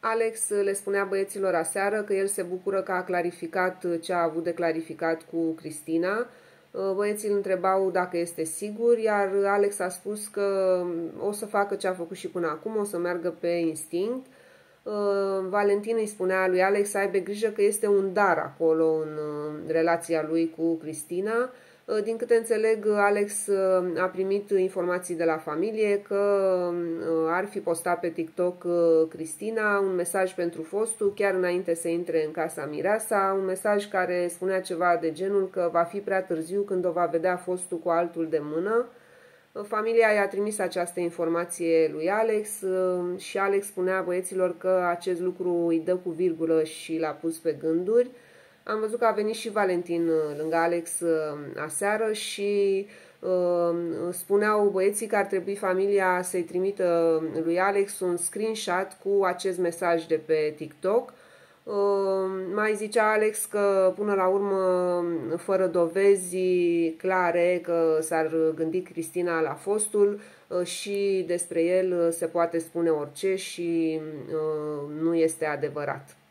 Alex le spunea băieților aseară că el se bucură că a clarificat ce a avut de clarificat cu Cristina. Băieții îl întrebau dacă este sigur, iar Alex a spus că o să facă ce a făcut și până acum, o să meargă pe instinct. Valentin îi spunea lui Alex să aibă grijă că este un dar acolo în relația lui cu Cristina. Din câte înțeleg, Alex a primit informații de la familie că ar fi postat pe TikTok Cristina un mesaj pentru fostul, chiar înainte să intre în casa mireasa, un mesaj care spunea ceva de genul că va fi prea târziu când o va vedea fostul cu altul de mână. Familia i-a trimis această informație lui Alex și Alex spunea băieților că acest lucru îi dă cu virgulă și l-a pus pe gânduri. Am văzut că a venit și Valentin lângă Alex aseară și spuneau băieții că ar trebui familia să-i trimită lui Alex un screenshot cu acest mesaj de pe TikTok. Mai zicea Alex că până la urmă, fără dovezi clare că s-ar gândi Cristina la fostul, și despre el se poate spune orice și nu este adevărat.